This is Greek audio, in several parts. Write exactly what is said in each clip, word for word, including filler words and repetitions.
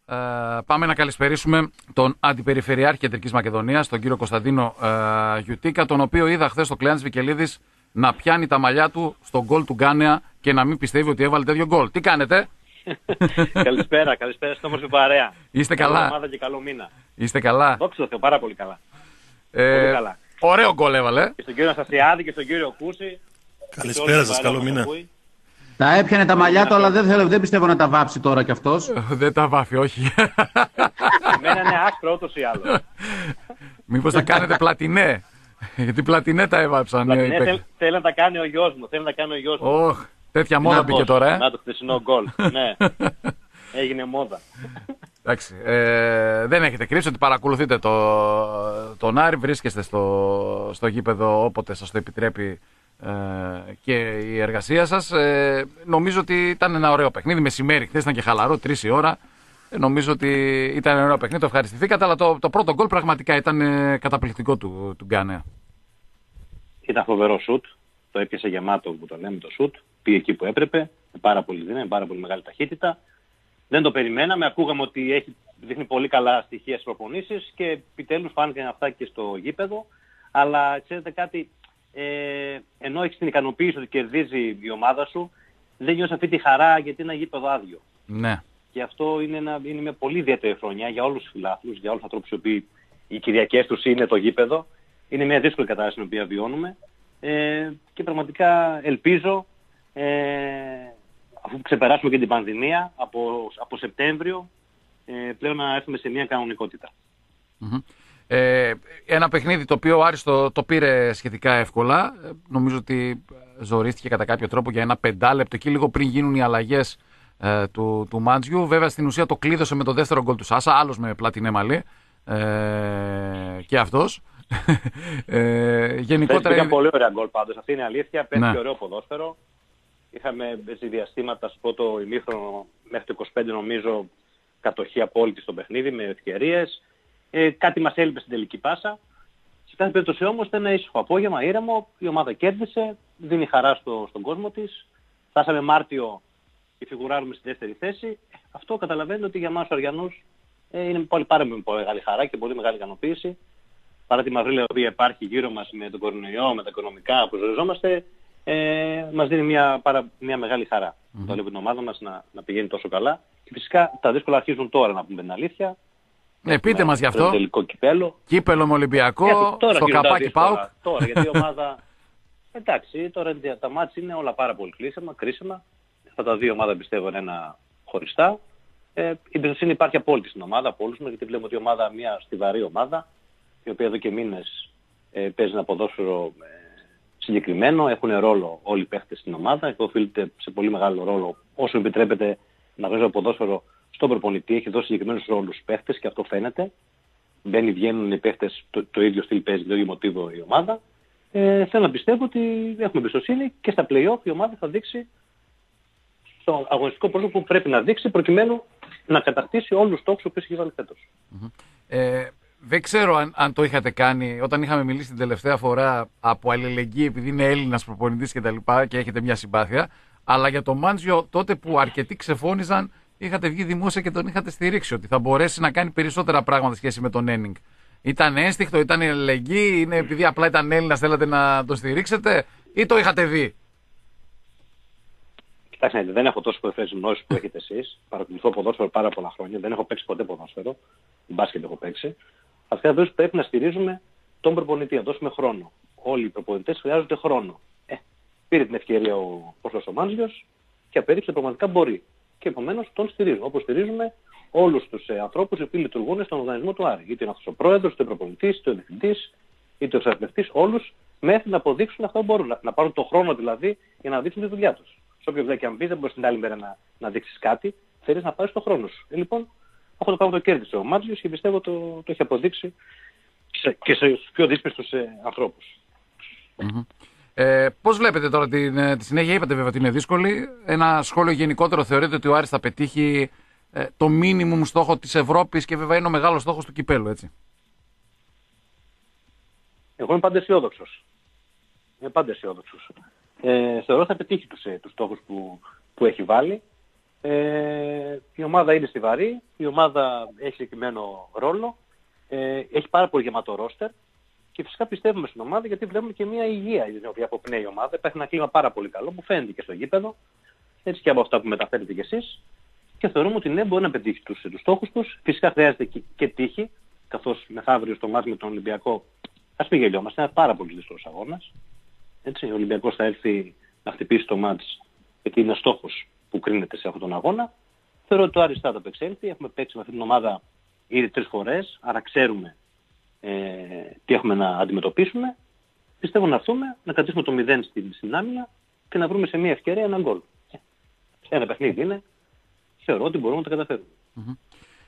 Ε, πάμε να καλησπερίσουμε τον Αντιπεριφερειάρχη Κεντρικής Μακεδονίας, τον κύριο Κωνσταντίνο ε, Γιουτίκα, τον οποίο είδα χθες στο Κλεάνης Βικελίδης να πιάνει τα μαλλιά του στον γκολ του Γκάνεα και να μην πιστεύει ότι έβαλε τέτοιο γκολ. Τι κάνετε? Καλησπέρα, καλησπέρα στην όμορφη παρέα. Είστε καλά? Καλή εβδομάδα και καλό μήνα. Είστε καλά? Δόξα τω Θεώ, πάρα πολύ καλά. Ε, πολύ καλά. Ωραίο γκολ έβαλε. Και στον κύριο Αναστασιάδη και στον κύριο Κούση. Καλησπέρα σας, καλό μήνα. Τα έπιανε τα μαλλιά του, αλλά δεν, θέλω, δεν πιστεύω να τα βάψει τώρα κι αυτός. Δεν τα βάφει, όχι. Εμένα είναι άσπρο ούτως ή άλλως. Μήπως θα κάνετε πλατινέ? Γιατί πλατινέ τα έβαψαν. Πλατινέ θέλ, θέλει να τα κάνει ο γιος μου. Θέλει να τα κάνει ο γιος μου. Oh, τέτοια μόδα μπήκε τώρα, ε. Να το χθεσινό γκολ. Ναι. Έγινε μόδα. Εντάξει, ε, δεν έχετε κρύψει ότι παρακολουθείτε το, τον Άρη, βρίσκεστε στο, στο γήπεδο όποτε σας το επιτρέπει ε, και η εργασία σας. Ε, νομίζω ότι ήταν ένα ωραίο παιχνίδι, μεσημέρι, χθες ήταν και χαλαρό, τρεις η ώρα. Ε, νομίζω ότι ήταν ένα ωραίο παιχνίδι, το ευχαριστηθήκατε, αλλά το, το πρώτο γκολ πραγματικά ήταν ε, καταπληκτικό του, του Γκάνεα. Ήταν φοβερό σουτ, το έπιασε γεμάτο που το λέμε το σουτ, πήγε εκεί που έπρεπε, με πάρα πολύ δύναμη, πάρα πολύ μεγάλη ταχύτητα. Δεν το περιμέναμε, ακούγαμε ότι έχει, δείχνει πολύ καλά στοιχεία στις προπονήσεις και επιτέλους φάνηκαν αυτά και στο γήπεδο. Αλλά ξέρετε κάτι, ε, ενώ έχεις την ικανοποίηση ότι κερδίζει η ομάδα σου, δεν νιώσεις αυτή τη χαρά γιατί είναι ένα γήπεδο άδειο. Ναι. Και αυτό είναι, ένα, είναι μια πολύ ιδιαίτερη χρονιά για όλους τους φιλάθλους, για όλους τους ανθρώπους οι οποίοι οι Κυριακές τους είναι το γήπεδο. Είναι μια δύσκολη κατάσταση την οποία βιώνουμε ε, και πραγματικά ελπίζω ε, αφού ξεπεράσουμε και την πανδημία από, από Σεπτέμβριο ε, πλέον να έρθουμε σε μια κανονικότητα. Mm-hmm. Ε, ένα παιχνίδι το οποίο ο Άρης το, το πήρε σχετικά εύκολα. Ε, νομίζω ότι ζορίστηκε κατά κάποιο τρόπο για ένα πεντάλεπτο εκεί λίγο πριν γίνουν οι αλλαγές ε, του, του Μάντζιου. Βέβαια στην ουσία το κλείδωσε με το δεύτερο γκολ του Σάσα, άλλος με πλατινέ μαλλί ε, και αυτός. ε, γενικότερα Ήταν πολύ ωραία γκολ πάντως, αυτή είναι η αλήθεια. Πέφτει ναι. ωραίο ποδόσφαιρο. Είχαμε σε διαστήματα στο πρώτο ημίχρονο μέχρι το είκοσι πέντε νομίζω κατοχή απόλυτη στο παιχνίδι με ευκαιρίες. Ε, κάτι μας έλειπε στην τελική πάσα. Σε κάθε περίπτωση όμως ήταν ένα ήσυχο απόγευμα, ήρεμο. Η ομάδα κέρδισε, δίνει χαρά στο, στον κόσμο της. Φτάσαμε Μάρτιο και φιγουράρουμε στη δεύτερη θέση. Αυτό καταλαβαίνετε ότι για εμάς τους Αριανούς ε, είναι πάλι πάρα πολύ μεγάλη χαρά και πολύ μεγάλη ικανοποίηση. Παρά τη μαυρίλα η οποία υπάρχει γύρω μας με τον κορονοϊό, με τα οικονομικά που ζοριζόμαστε, ε, μας δίνει μια, παρα, μια μεγάλη χαρά. Mm-hmm. Το βλέπουμε την ομάδα μας να, να πηγαίνει τόσο καλά. Και φυσικά τα δύσκολα αρχίζουν τώρα, να πούμε την αλήθεια. Ε, πείτε μας γι' αυτό. Τελικό κυπέλο. Κύπελο με Ολυμπιακό, στο καπάκι ΠΑΟΚ. Τώρα, γιατί η ομάδα... Εντάξει, τώρα τα μάτς είναι όλα πάρα πολύ κρίσιμα. κρίσιμα. Αυτά τα δύο ομάδα πιστεύω είναι ένα χωριστά. Ε, η εμπιστοσύνη υπάρχει απόλυτη στην ομάδα, από όλους μας, γιατί βλέπουμε ότι η ομάδα μια στιβαρή ομάδα, η οποία εδώ και μήνες ε, παίζει ένα ποδόσφαιρο ε, συγκεκριμένο, έχουν ρόλο όλοι οι παίχτες στην ομάδα, και οφείλεται σε πολύ μεγάλο ρόλο όσο επιτρέπεται να βγάζει το ποδόσφαιρο στον προπονητή, έχει δώσει συγκεκριμένους ρόλους στους παίχτες και αυτό φαίνεται. Μπαίνει, βγαίνουν οι παίχτες, το, το ίδιο στυλ παίζει, το ίδιο μοτίβο η ομάδα. Ε, θέλω να πιστεύω ότι έχουμε εμπιστοσύνη και στα play-off η ομάδα θα δείξει στο αγωνιστικό πρόσωπο που πρέπει να δείξει προκειμένου να κατακτήσει όλους τους στόχους που έχει βάλει φέτος. Mm-hmm. Ε, δεν ξέρω αν, αν το είχατε κάνει όταν είχαμε μιλήσει την τελευταία φορά από αλληλεγγύη επειδή είναι Έλληνας προπονητής και τα λοιπά και έχετε μια συμπάθεια, αλλά για τον Μάντζιο τότε που αρκετοί ξεφώνιζαν είχατε βγει δημόσια και τον είχατε στηρίξει ότι θα μπορέσει να κάνει περισσότερα πράγματα σχέση με τον Ένινγκ. Ήταν ένστικτο, ήταν η αλληλεγγύη, είναι επειδή απλά ήταν Έλληνας θέλατε να τον στηρίξετε ή το είχατε δει? Κοιτάξτε, δεν έχω τόσο πολλές γνώσεις που έχετε εσείς. Παρακολουθώ ποδόσφαιρο πάρα πολλά χρόνια. Δεν έχω παίξει ποτέ ποδόσφαιρο. Μπάσκετ έχω παίξει. Αυτά βέβαια πρέπει να στηρίζουμε τον προπονητή, να δώσουμε χρόνο. Όλοι οι προπονητές χρειάζονται χρόνο. Ε, πήρε την ευκαιρία ο Κώστας ο Μάντζιος και απέδειξε πραγματικά μπορεί. Και επομένως τον στηρίζουμε. Όπως στηρίζουμε όλους τους ε, ανθρώπους οι οποίοι λειτουργούν στον οργανισμό του Άρη. Είτε είναι αυτός ο πρόεδρος, είτε ο προπονητής, είτε ο διευθυντής, είτε ο εξαρτητής, όλους μέχρι να αποδείξουν αυτό που μπορούν. Να, να πάρουν τον χρόνο δηλαδή για να δείξουν τη δουλειά τους. Σε όποιο δουλειά και αν πεις, δεν μπορείς την άλλη μέρα να, να δείξεις κάτι, θέλεις να πάρεις τον χρόνο σου. Ε, λοιπόν, αυτό το πράγμα το κέρδισε ο Μάτζιος και πιστεύω το, το έχει αποδείξει σε, και στους πιο δύσπιστους ε, ανθρώπους. Mm-hmm. Ε, πώς βλέπετε τώρα την, τη συνέχεια? Είπατε βέβαια ότι είναι δύσκολη. Ένα σχόλιο γενικότερο, θεωρείτε ότι ο Άρης θα πετύχει ε, το μίνιμουμ στόχο της Ευρώπης και βέβαια είναι ο μεγάλος στόχος του κυπέλου, έτσι? Εγώ είμαι πάντα αισιόδοξος. Είμαι πάντα αισιόδοξος. Ε, θεωρώ θα πετύχει τους, ε, τους στόχους που, που έχει βάλει. Ε, η ομάδα είναι στιβαρή, η ομάδα έχει συγκεκριμένο ρόλο, ε, έχει πάρα πολύ γεμάτο ρόστερ και φυσικά πιστεύουμε στην ομάδα γιατί βλέπουμε και μια υγεία την οποία αποπνέει η ομάδα. Υπάρχει ένα κλίμα πάρα πολύ καλό που φαίνεται και στο γήπεδο, έτσι και από αυτά που μεταφέρετε κι εσείς. Και θεωρούμε ότι ναι, μπορεί να πετύχει τους, τους στόχους τους. Φυσικά χρειάζεται και, και τύχη, καθώς μεθαύριο στο μάτς με τον Ολυμπιακό, ας μην γελιόμαστε, είναι πάρα πολύ δύσκολος αγώνας. Έτσι, ο Ολυμπιακός θα έρθει να χτυπήσει το μάτς γιατί είναι στόχος που κρίνεται σε αυτόν τον αγώνα. Θεωρώ ότι το Άρης θα το επεξέλθει. Έχουμε παίξει με αυτή την ομάδα ήδη τρεις φορές, άρα ξέρουμε ε, τι έχουμε να αντιμετωπίσουμε. Πιστεύω να έρθουμε, να κρατήσουμε το μηδέν στην, στην άμυνα και να βρούμε σε μια ευκαιρία έναν γκολ. Ένα παιχνίδι είναι. Θεωρώ ότι μπορούμε να τα καταφέρουμε. Mm-hmm.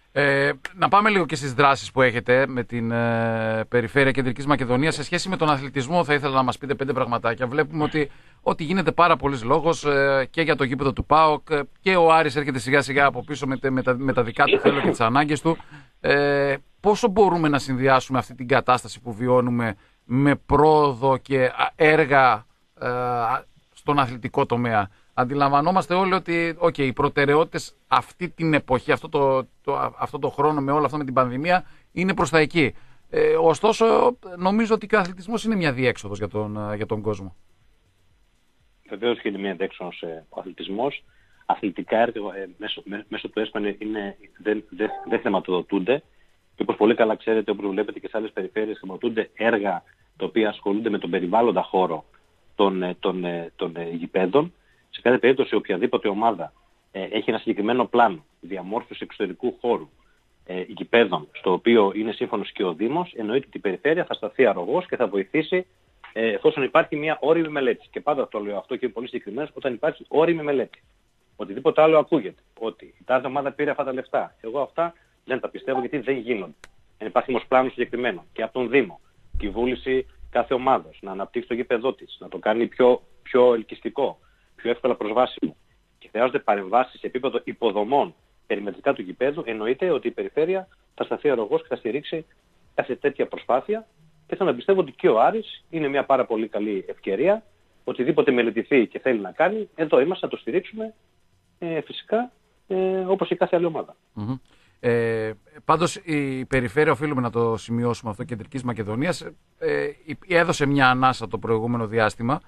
Ε, να πάμε λίγο και στις δράσεις που έχετε με την ε, Περιφέρεια Κεντρικής Μακεδονίας σε σχέση με τον αθλητισμό. Θα ήθελα να μας πείτε πέντε πραγματάκια. Βλέπουμε ότι, ότι γίνεται πάρα πολλής λόγος ε, και για το γήπεδο του ΠΑΟΚ ε, και ο Άρης έρχεται σιγά σιγά από πίσω με, με, τα, με τα δικά του θέλω και τις ανάγκες του. Ε, πόσο μπορούμε να συνδυάσουμε αυτή την κατάσταση που βιώνουμε με πρόοδο και έργα ε, στον αθλητικό τομέα? Αντιλαμβανόμαστε όλοι ότι okay, οι προτεραιότητες αυτή την εποχή, αυτό το, το, αυτό το χρόνο με όλο αυτό με την πανδημία είναι προς τα εκεί. Ε, ωστόσο, νομίζω ότι και ο αθλητισμός είναι μια διέξοδος για τον, για τον κόσμο. Βεβαίως και είναι μια διέξοδος ε, ο αθλητισμός. Αθλητικά έργα ε, μέσω, μέ, μέσω του ΕΣΠΑ είναι, δεν, δεν, δεν χρηματοδοτούνται. Και όπως πολύ καλά ξέρετε, όπως βλέπετε και σε άλλες περιφέρειες, χρηματοδοτούνται έργα τα οποία ασχολούνται με τον περιβάλλοντα χώρο των, των, των, των ε, γηπέδων. Σε κάθε περίπτωση οποιαδήποτε ομάδα ε, έχει ένα συγκεκριμένο πλάνο διαμόρφωση εξωτερικού χώρου ε, γηπέδων, στο οποίο είναι σύμφωνος και ο Δήμος, εννοείται ότι η περιφέρεια θα σταθεί αρρωγός και θα βοηθήσει ε, εφόσον υπάρχει μια όριμη μελέτη. Και πάντα το λέω αυτό και είναι πολύ συγκεκριμένος, όταν υπάρχει όριμη μελέτη. Οτιδήποτε άλλο ακούγεται, ότι η τάδε ομάδα πήρε αυτά τα λεφτά. Εγώ αυτά δεν τα πιστεύω γιατί δεν γίνονται. Δεν υπάρχει όμως πλάνο συγκεκριμένο και από τον Δήμο και η βούληση κάθε ομάδας να αναπτύξει το γήπεδό της, να το κάνει πιο, πιο ελκυστικό, πιο εύκολα προσβάσιμο και χρειάζονται παρεμβάσεις σε επίπεδο υποδομών περιμετρικά του γηπέδου, εννοείται ότι η περιφέρεια θα σταθεί αρρωγός και θα στηρίξει κάθε τέτοια προσπάθεια και θέλω να πιστεύω ότι και ο Άρης είναι μια πάρα πολύ καλή ευκαιρία. Οτιδήποτε μελετηθεί και θέλει να κάνει, εδώ είμαστε να το στηρίξουμε ε, φυσικά ε, όπως και κάθε άλλη ομάδα. Mm-hmm. Ε, πάντως η περιφέρεια, οφείλουμε να το σημειώσουμε αυτό, Κεντρικής Μακεδονίας ε, έδωσε μια ανάσα το προηγούμενο διάστημα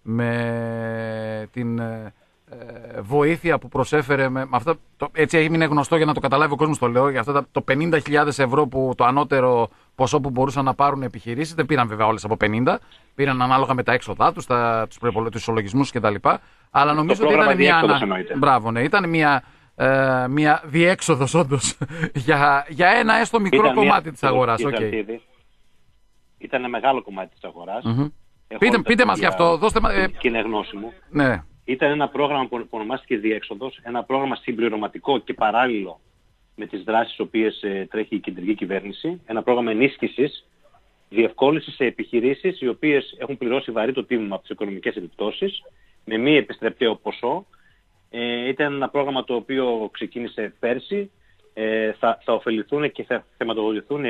με την ε, βοήθεια που προσέφερε με, με αυτό, το, έτσι έγινε γνωστό για να το καταλάβει ο κόσμος, το λέω, για αυτά το πενήντα χιλιάδες ευρώ που το ανώτερο ποσό που μπορούσαν να πάρουν επιχειρήσεις, δεν πήραν βέβαια όλες από πενήντα, πήραν ανάλογα με τα έξοδά τους, τα, τους, τους ισολογισμούς κτλ. Αλλά νομίζω ότι ήταν μια, ανα... Μπράβο, ναι, ήταν μια, ε, μια διέξοδος όντως για, για ένα έστω μικρό ήταν κομμάτι μια... της αγοράς. Okay. Ήταν ένα μεγάλο κομμάτι της αγοράς. Mm-hmm. Πείτε, πείτε μας γι' αυτό, δώστε μας... Και είναι γνώσιμο. Ναι. Ήταν ένα πρόγραμμα που ονομάστηκε Διέξοδος, ένα πρόγραμμα συμπληρωματικό και παράλληλο με τις δράσεις τις οποίες ε, τρέχει η κεντρική κυβέρνηση. Ένα πρόγραμμα ενίσχυσης, διευκόλυνσης σε επιχειρήσεις οι οποίες έχουν πληρώσει βαρύ το τίμημα από τις οικονομικές επιπτώσεις, με μη επιστρεπτέο ποσό. Ε, ήταν ένα πρόγραμμα το οποίο ξεκίνησε πέρσι, ε, θα, θα ωφεληθούν και θα χρηματοδοτηθούν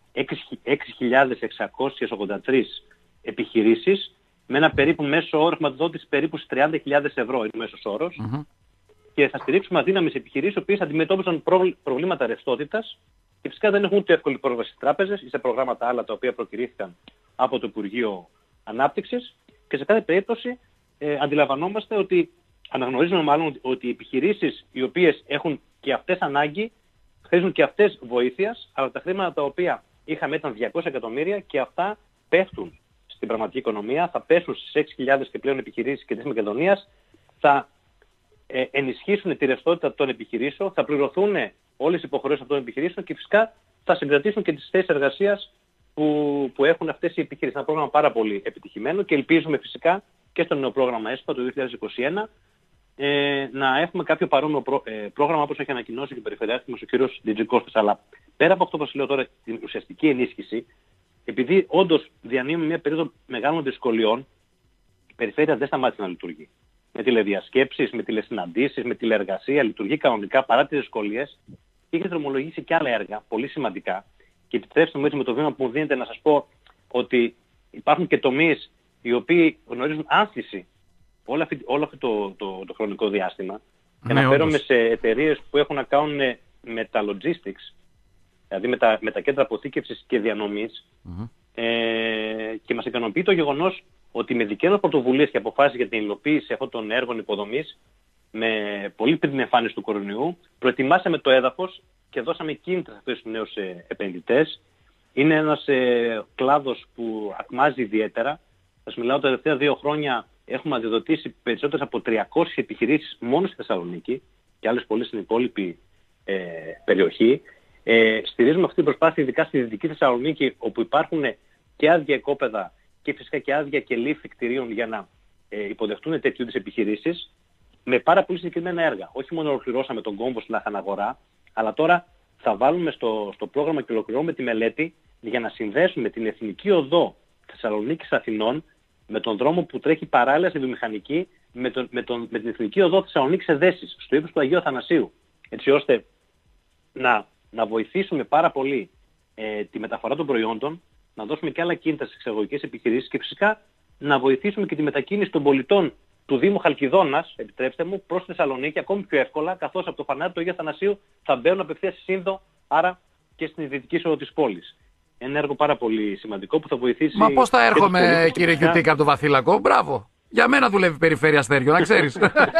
έξι χιλιάδες εξακόσιες ογδόντα τρεις επιχειρήσεις με ένα περίπου μέσο όρο χρηματοδότηση περίπου στις τριάντα χιλιάδες ευρώ είναι ο μέσος όρος mm-hmm. και θα στηρίξουμε αδύναμες επιχειρήσεις οι οποίες αντιμετώπισαν προβλήματα ρευστότητας και φυσικά δεν έχουν ούτε εύκολη πρόσβαση στις τράπεζες ή σε προγράμματα άλλα τα οποία προκηρύχθηκαν από το Υπουργείο Ανάπτυξης και σε κάθε περίπτωση ε, αντιλαμβανόμαστε ότι αναγνωρίζουμε μάλλον ότι οι επιχειρήσεις οι οποίες έχουν και αυτές ανάγκη χρήζουν και αυτές βοήθειας, αλλά τα χρήματα τα οποία είχαμε ήταν διακόσια εκατομμύρια και αυτά πέφτουν στην πραγματική οικονομία, θα πέσουν στις έξι χιλιάδες και πλέον επιχειρήσεις και της Μακεδονίας, θα ε, ενισχύσουν τη ρευστότητα των επιχειρήσεων, θα πληρωθούν όλες οι υποχρεώσεις αυτών των επιχειρήσεων και φυσικά θα συγκρατήσουν και τις θέσεις εργασίας που, που έχουν αυτές οι επιχειρήσεις. Ένα πρόγραμμα πάρα πολύ επιτυχημένο και ελπίζουμε φυσικά και στο νέο πρόγραμμα ΕΣΠΑ το δύο χιλιάδες είκοσι ένα ε, να έχουμε κάποιο παρόμοιο πρό, ε, πρόγραμμα όπως έχει ανακοινώσει και ο Περιφερειάρχης ο κ. Ντιτζικώστης. Αλλά πέρα από αυτό που σας λέω τώρα, την ουσιαστική ενίσχυση, επειδή όντως διανύουμε μια περίοδο μεγάλων δυσκολιών, η περιφέρεια δεν σταμάτησε να λειτουργεί. Με τηλεδιασκέψεις, με τηλεσυναντήσεις, με τηλεεργασία, λειτουργεί κανονικά παρά τις δυσκολίες και έχει δρομολογήσει και άλλα έργα πολύ σημαντικά. Και επιτρέψτε μου έτσι με το βήμα που μου δίνετε να σας πω ότι υπάρχουν και τομείς οι οποίοι γνωρίζουν άνθηση όλο, αυτή, όλο αυτό το, το, το χρονικό διάστημα. Και ναι, αναφέρομαι όντως. σε εταιρείες που έχουν να κάνουν με τα logistics, δηλαδή με τα, με τα κέντρα αποθήκευσης και διανομής, Mm-hmm. ε, και μας ικανοποιεί το γεγονός ότι με δικές μας πρωτοβουλίες και αποφάσεις για την υλοποίηση αυτών των έργων υποδομής, με πολύ πριν την εμφάνιση του κορονοϊού, προετοιμάσαμε το έδαφος και δώσαμε κίνητρα σε αυτούς τους νέους ε, επενδυτές. Είναι ένας ε, κλάδος που ακμάζει ιδιαίτερα. Σας μιλάω, τα τελευταία δύο χρόνια έχουμε αντιδοτήσει περισσότερες από τριακόσιες επιχειρήσεις μόνο στη Θεσσαλονίκη και άλλες πολλές στην υπόλοιπη ε, περιοχή. Ε, στηρίζουμε αυτή την προσπάθεια ειδικά στη Δυτική Θεσσαλονίκη, όπου υπάρχουν και άδεια οικόπεδα και φυσικά και άδεια και λήφθη κτηρίων για να ε, υποδεχτούν τέτοιου είδους επιχειρήσεις, με πάρα πολύ συγκεκριμένα έργα. Όχι μόνο ολοκληρώσαμε τον κόμβο στην Αχαναγορά, αλλά τώρα θα βάλουμε στο, στο πρόγραμμα και ολοκληρώνουμε τη μελέτη για να συνδέσουμε την Εθνική Οδό Θεσσαλονίκης Αθηνών με τον δρόμο που τρέχει παράλληλα στη βιομηχανική με, τον, με, τον, με την Εθνική Οδό Θεσσαλονίκης Εδέσης, στο ύψος του Αγίου Αθανασίου. Έτσι ώστε να, να βοηθήσουμε πάρα πολύ ε, τη μεταφορά των προϊόντων, να δώσουμε και άλλα κίνητρα στις εξαγωγικές επιχειρήσεις και φυσικά να βοηθήσουμε και τη μετακίνηση των πολιτών του Δήμου Χαλκιδόνας, επιτρέψτε μου, προς τη Θεσσαλονίκη ακόμη πιο εύκολα, καθώς από το φανάρι του Αγίου Αθανασίου θα μπαίνουν απευθείας στη Σύνδο, άρα και στην δυτική είσοδο της πόλης. Ένα έργο πάρα πολύ σημαντικό που θα βοηθήσει. Μα πώς θα έρχομαι, κύριε Γιουτίκα, από το Βαθύλακο? Μπράβο. Για μένα δουλεύει η περιφέρεια Αστέριο, να ξέρεις.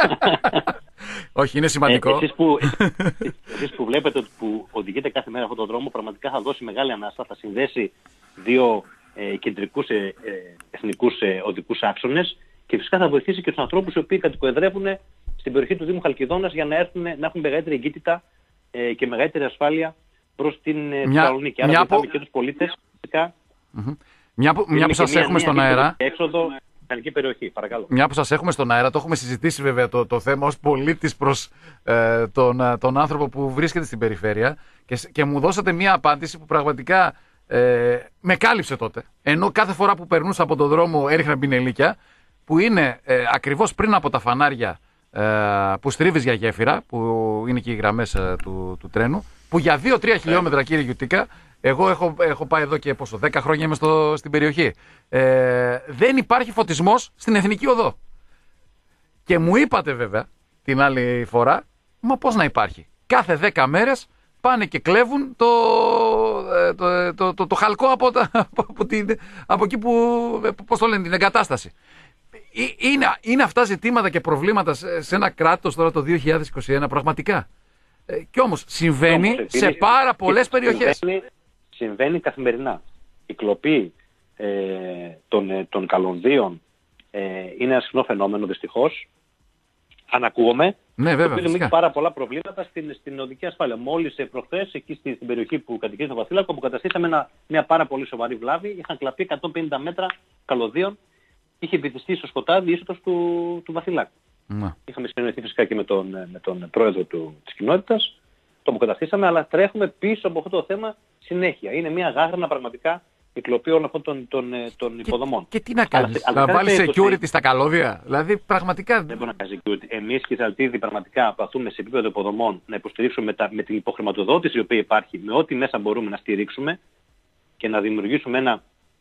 Όχι, είναι σημαντικό. Ε, εσείς, που, εσείς που βλέπετε που οδηγείτε κάθε μέρα αυτόν τον δρόμο, πραγματικά θα δώσει μεγάλη ανάσα, θα συνδέσει δύο ε, κεντρικούς ε, ε, εθνικούς ε, οδικούς άξονες και φυσικά θα βοηθήσει και τους ανθρώπους οι οποίοι κατοικοεδρεύουν στην περιοχή του Δήμου Χαλκιδόνας για να, έρθουν, να έχουν μεγαλύτερη εγκύτητα ε, και μεγαλύτερη ασφάλεια προς την ε, Θεσσαλονίκη. Άρα βοηθάμε που... και τους πολίτες φυσικά. Mm-hmm. Μια που, μια που σας μια, έχουμε μια, στον αέρα. Έξοδο, περιοχή, παρακαλώ. Μια που σας έχουμε στον αέρα, το έχουμε συζητήσει βέβαια το, το θέμα ως πολίτης προς ε, τον, τον άνθρωπο που βρίσκεται στην περιφέρεια και, και μου δώσατε μια απάντηση που πραγματικά ε, με κάλυψε τότε. Ενώ κάθε φορά που περνούσα από τον δρόμο έριχνα πινελίκια, που είναι ε, ακριβώς πριν από τα φανάρια ε, που στρίβεις για γέφυρα, που είναι και οι γραμμές ε, του, του τρένου, που για δύο τρία χιλιόμετρα, κύριε Γιουτίκα, εγώ έχω, έχω πάει εδώ και πόσο, δέκα χρόνια είμαι στο, στην περιοχή. Ε, δεν υπάρχει φωτισμός στην Εθνική Οδό. Και μου είπατε βέβαια την άλλη φορά, μα πώς να υπάρχει? Κάθε δέκα μέρες πάνε και κλέβουν το, το, το, το, το χαλκό από, τα, από, την, από εκεί που, πώς το λένε, την εγκατάσταση. Είναι, είναι αυτά ζητήματα και προβλήματα σε ένα κράτος τώρα το δύο χιλιάδες είκοσι ένα πραγματικά. Ε, και όμως συμβαίνει όμως, σε πάρα πολλές περιοχές. Συμβαίνει, συμβαίνει καθημερινά. Η κλοπή ε, των, των καλωδίων ε, είναι ένα συχνό φαινόμενο δυστυχώς. Αν ακούγομαι, ναι, βέβαια, δημιουργεί πάρα πολλά προβλήματα στην, στην οδική ασφάλεια. Μόλις προχθές εκεί στην, στην περιοχή που κατοικεί το Βαθύλακο αποκαταστήσαμε ένα, μια πάρα πολύ σοβαρή βλάβη. Είχαν κλαπεί εκατόν πενήντα μέτρα καλωδίων. Είχε βυθιστεί στο σκοτάδι η είσοδος του, του Βαθυλάκου. Να. Είχαμε συνεννοηθεί φυσικά και με τον, με τον πρόεδρο του, της κοινότητας, το αποκαταστήσαμε, αλλά τρέχουμε πίσω από αυτό το θέμα συνέχεια. Είναι μια γάγρανα πραγματικά η κλοπή όλων αυτών των, των, των υποδομών. Και τι να κάνεις, αλλά, να βάλεις security το... στα καλώδια, δηλαδή πραγματικά... Δεν μπορεί να κάνει security. Εμείς και οι Ζαλτίδη πραγματικά προσπαθούμε σε επίπεδο υποδομών να υποστηρίξουμε με, τα, με την υποχρηματοδότηση η οποία υπάρχει, με ό,τι μέσα μπορούμε να στηρίξουμε και να δημιουργήσουμε ένα,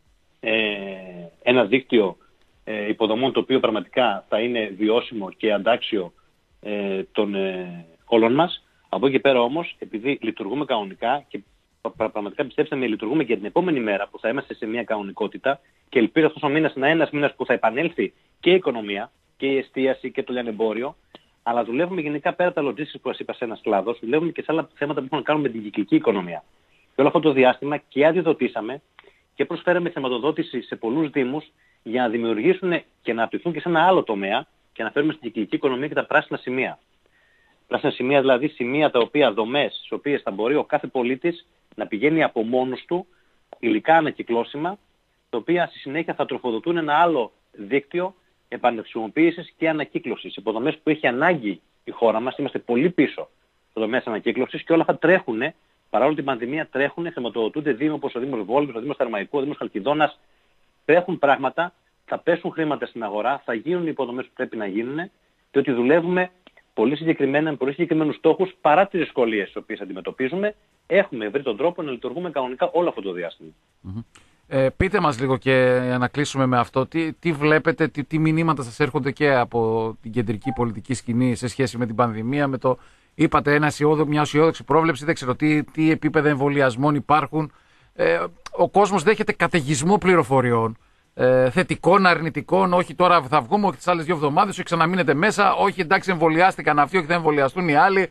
ε, ένα δίκτυο Ε, υποδομών το οποίο πραγματικά θα είναι βιώσιμο και αντάξιο ε, των ε, όλων μας. Από εκεί πέρα όμως, επειδή λειτουργούμε κανονικά και πραγματικά πιστέψαμε λειτουργούμε και την επόμενη μέρα που θα είμαστε σε μια κανονικότητα και ελπίζω αυτός ο μήνας να είναι ένας μήνας που θα επανέλθει και η οικονομία και η εστίαση και το λιανεμπόριο, αλλά δουλεύουμε γενικά πέρα τα logistics που σας είπα σε ένας κλάδος, δουλεύουμε και σε άλλα θέματα που έχουν να κάνουν με την κυκλική οικονομία. Και όλο αυτό το διάστημα και αντιδοτήσαμε και προσφέραμε χρηματοδότηση σε πολλούς δήμους για να δημιουργήσουν και να απτυχθούν και σε ένα άλλο τομέα και να φέρουμε στην κυκλική οικονομία και τα πράσινα σημεία. Πράσινα σημεία δηλαδή σημεία τα οποία δομές, στις οποίες θα μπορεί ο κάθε πολίτης να πηγαίνει από μόνος του, υλικά ανακυκλώσιμα, τα οποία στη συνέχεια θα τροφοδοτούν ένα άλλο δίκτυο επανεξιμοποίησης και ανακύκλωσης. Υποδομές που έχει ανάγκη η χώρα μας, είμαστε πολύ πίσω στο τομέα της ανακύκλωσης και όλα αυτά τρέχουν, παρόλο την πανδημία τρέχουν, χρηματοδοτούνται δήμοι όπως ο Δήμος Βόλγης, ο Δήμος Θερμαϊκού, ο Δήμος Χαλκιδόνας. Τρέχουν πράγματα, θα πέσουν χρήματα στην αγορά, θα γίνουν οι υποδομές που πρέπει να γίνουν, διότι δουλεύουμε πολύ συγκεκριμένα, με πολύ συγκεκριμένους στόχους, παρά τις δυσκολίες τις οποίες αντιμετωπίζουμε, έχουμε βρει τον τρόπο να λειτουργούμε κανονικά όλο αυτό το διάστημα. Mm-hmm. Ε, πείτε μας λίγο και να κλείσουμε με αυτό, τι, τι βλέπετε, τι, τι μηνύματα σας έρχονται και από την κεντρική πολιτική σκηνή σε σχέση με την πανδημία, με το, είπατε ένα αισιόδο, μια αισιόδοξη πρόβλεψη, δεν ξέρω τι, τι επίπεδα εμβολιασμών υπάρχουν. Ε, ο κόσμος δέχεται καταιγισμό πληροφοριών, ε, θετικών, αρνητικών, όχι τώρα θα βγούμε, όχι τις άλλες δύο εβδομάδες, όχι ξαναμείνετε μέσα, όχι εντάξει εμβολιάστηκαν αυτοί, όχι θα εμβολιαστούν οι άλλοι.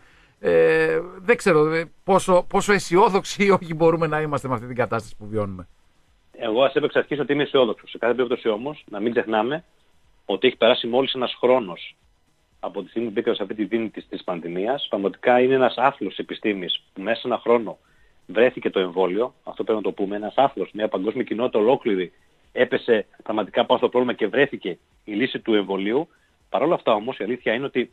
Ε, δεν ξέρω ε, πόσο, πόσο αισιόδοξοι ή όχι μπορούμε να είμαστε με αυτή την κατάσταση που βιώνουμε. Εγώ ας έπαιξα αρχής ότι είμαι αισιόδοξος. Σε κάθε περίπτωση όμως, να μην ξεχνάμε ότι έχει περάσει μόλις ένας χρόνος από τη στιγμή που μπήκαμε σε αυτή τη δίνη της, της πανδημίας. Πραγματικά είναι ένας άθλος επιστήμης που μέσα σε ένα χρόνο βρέθηκε το εμβόλιο. Αυτό πρέπει να το πούμε. Ένας άθλος, μια παγκόσμια κοινότητα ολόκληρη έπεσε πραγματικά πάνω στο πρόβλημα και βρέθηκε η λύση του εμβολίου. Παρ' όλα αυτά όμως η αλήθεια είναι ότι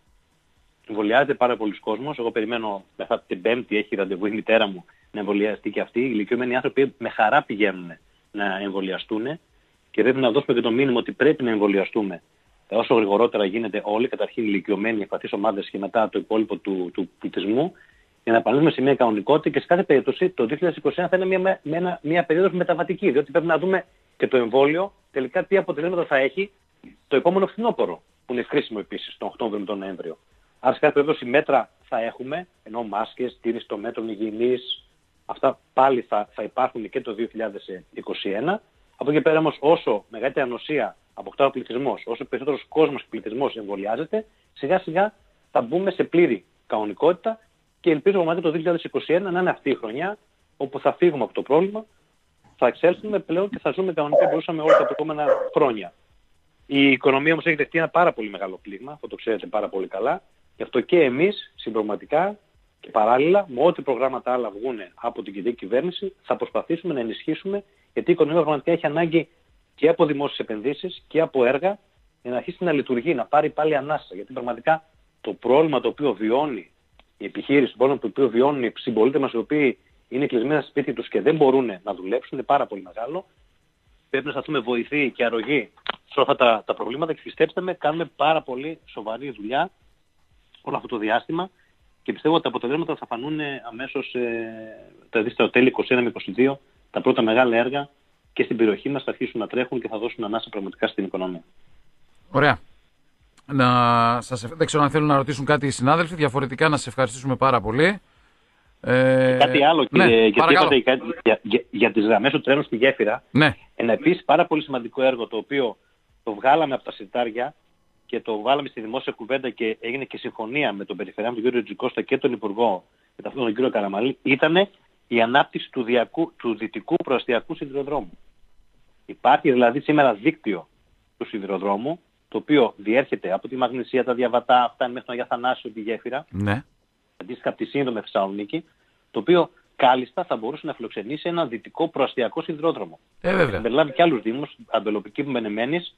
εμβολιάζεται πάρα πολλοί κόσμος. Εγώ περιμένω μετά την Πέμπτη, έχει ραντεβού η μητέρα μου να εμβολιαστεί και αυτοί. Οι ηλικιωμένοι άνθρωποι με χαρά πηγαίνουν να εμβολιαστούν και πρέπει να δώσουμε και το μήνυμα ότι πρέπει να εμβολιαστούμε όσο γρηγορότερα γίνεται όλοι, καταρχήν οι ηλικιωμένοι, οι ευπαθείς ομάδες και μετά το υπόλοιπο του, του πληθυσμού, για να επανέλθουμε σε μια κανονικότητα και σε κάθε περίπτωση το δύο χιλιάδες είκοσι ένα θα είναι μια, μια, μια περίοδος μεταβατική, διότι πρέπει να δούμε και το εμβόλιο τελικά τι αποτελέσματα θα έχει το επόμενο φθινόπωρο, που είναι κρίσιμο επίσης τον Οκτώβριο με τον Νοέμβριο. Άρα σε κάθε περίπτωση μέτρα θα έχουμε, ενώ μάσκες, τήρηση των μέτρων υγιεινής, αυτά πάλι θα, θα υπάρχουν και το δύο χιλιάδες είκοσι ένα. Από εκεί πέρα όμως όσο μεγαλύτερη ανοσία αποκτά ο πληθυσμός, όσο περισσότερος κόσμος και πληθυσμός εμβολιάζεται, σιγά σιγά θα μπούμε σε πλήρη κανονικότητα και ελπίζω πραγματικά το δύο χιλιάδες είκοσι ένα να είναι αυτή η χρονιά όπου θα φύγουμε από το πρόβλημα, θα εξέλθουμε πλέον και θα ζούμε κανονικά μπορούσαμε όλα τα επόμενα χρόνια. Η οικονομία όμως έχει δεχτεί ένα πάρα πολύ μεγάλο πλήγμα, αυτό το ξέρετε πάρα πολύ καλά. Γι' αυτό και εμείς συμπραγματικά και παράλληλα με ό,τι προγράμματα άλλα βγουν από την κεντρική κυβέρνηση θα προσπαθήσουμε να ενισχύσουμε, γιατί η οικονομία πραγματικά έχει ανάγκη και από δημόσιες επενδύσεις και από έργα για να αρχίσει να λειτουργεί, να πάρει πάλι ανάσα. Γιατί πραγματικά το πρόβλημα το οποίο βιώνει η επιχείρηση, το πρόβλημα το οποίο βιώνουν οι συμπολίτες μας οι οποίοι είναι κλεισμένοι στα σπίτια τους και δεν μπορούν να δουλέψουν είναι πάρα πολύ μεγάλο. Πρέπει να σταθούμε βοηθοί και αρρωγοί σε όλα αυτά τα, τα προβλήματα και πιστέψτε με, κάνουμε πάρα πολύ σοβαρή δουλειά όλο αυτό το διάστημα και πιστεύω ότι τα αποτελέσματα θα φανούν αμέσως ε, στο τέλη είκοσι ένα με είκοσι δύο, τα πρώτα μεγάλα έργα και στην περιοχή μας θα αρχίσουν να τρέχουν και θα δώσουν ανάσα πραγματικά στην οικονομία. Ωραία. Να σας, δεν ξέρω αν θέλουν να ρωτήσουν κάτι οι συνάδελφοι, διαφορετικά να σας ευχαριστήσουμε πάρα πολύ. Ε, κάτι άλλο ναι, κύριε, γιατί είπατε για, για, για, για τις γραμμές του τρένου στη γέφυρα. Ναι. Ένα επίσης πάρα πολύ σημαντικό έργο το οποίο το βγάλαμε από τα συρτάρια και το βάλαμε στη δημόσια κουβέντα και έγινε και συμφωνία με τον Περιφερειάρχη τον κύριο Τζικώστα και τον Υπουργό και τον κύριο Καραμαλή, ήταν η ανάπτυξη του, διακού, του δυτικού προαστιακού σιδηροδρόμου. Υπάρχει δηλαδή σήμερα δίκτυο του σιδηροδρόμου, το οποίο διέρχεται από τη Μαγνησία, τα Διαβατά, φτάνει μέχρι τον Αγία Θανάσιο, τη γέφυρα, ναι. αντίστοιχα από τη Σύνδο με Θεσσαλονίκη, το οποίο κάλλιστα θα μπορούσε να φιλοξενήσει ένα δυτικό προαστιακό σιδηρόδρομο. Ε, βέβαια. Θα περιλάβει και άλλους δήμους, Αμπελοπική, Μενεμένης.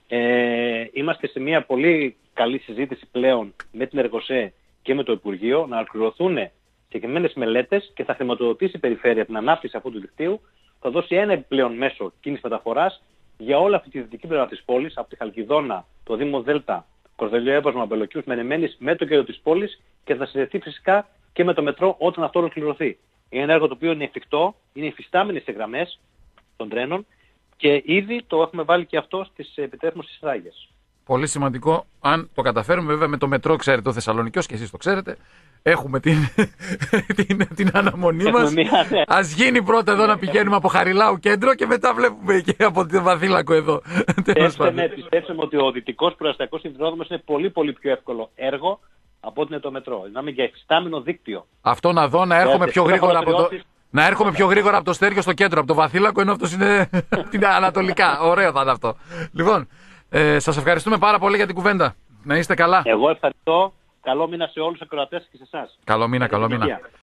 Ε, είμαστε σε μια πολύ καλή συζήτηση πλέον με την ΕΡΓΟΣΕ και με το Υπουργείο να ολοκληρωθούν συγκεκριμένες μελέτες και θα χρηματοδοτήσει η Περιφέρεια την ανάπτυξη αυτού του δικτύου, θα δώσει ένα επιπλέον μέσο κίνησης μεταφοράς για όλη αυτή τη δυτική πλευρά της πόλης, από τη Χαλκιδόνα, το Δήμο Δέλτα, Κορδελιό, Έβασμα, Αμπελοκίους, Μενεμένης, με το κέντρο της πόλης και θα συνδεθεί φυσικά και με το μετρό όταν αυτό ολοκληρωθεί. Είναι ένα έργο το οποίο είναι εφικτό, είναι υφιστάμενες σε γραμμές των τρένων και ήδη το έχουμε βάλει και αυτό στις επιτρέπουμε ράγες. Πολύ σημαντικό, αν το καταφέρουμε, βέβαια με το μετρό, ξέρετε, ο Θεσσαλονικιός και εσείς το ξέρετε, έχουμε την, την, την αναμονή μας. Μια, ναι. Ας γίνει πρώτα εδώ να πηγαίνουμε από Χαριλάου κέντρο και μετά βλέπουμε και από τη Βαθύλακο εδώ. Πιστέψτε με, πιστέψτε με ότι ο δυτικός προαστιακός σιδηρόδρομος είναι πολύ πολύ πιο εύκολο έργο από ότι είναι το μετρό. Μιλάμε για εφιστάμενο δίκτυο. Αυτό να δω, να έρχομαι πιο γρήγορα από το... Να έρχομαι πιο γρήγορα από το Στέργιο στο κέντρο, από το Βαθύλακο, ενώ αυτός είναι την ανατολικά. Ωραίο θα είναι αυτό. Λοιπόν, ε, σας ευχαριστούμε πάρα πολύ για την κουβέντα. Να είστε καλά. Εγώ ευχαριστώ. Καλό μήνα σε όλους τους ακροατές και σε εσάς. Καλό μήνα, καλό μήνα.